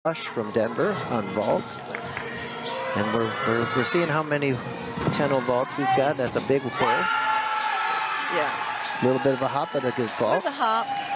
Brusch from Denver on vault. And we're seeing how many 10-0 vaults we've got. That's a big pull. Yeah. A little bit of a hop, but a good fall. With a hop.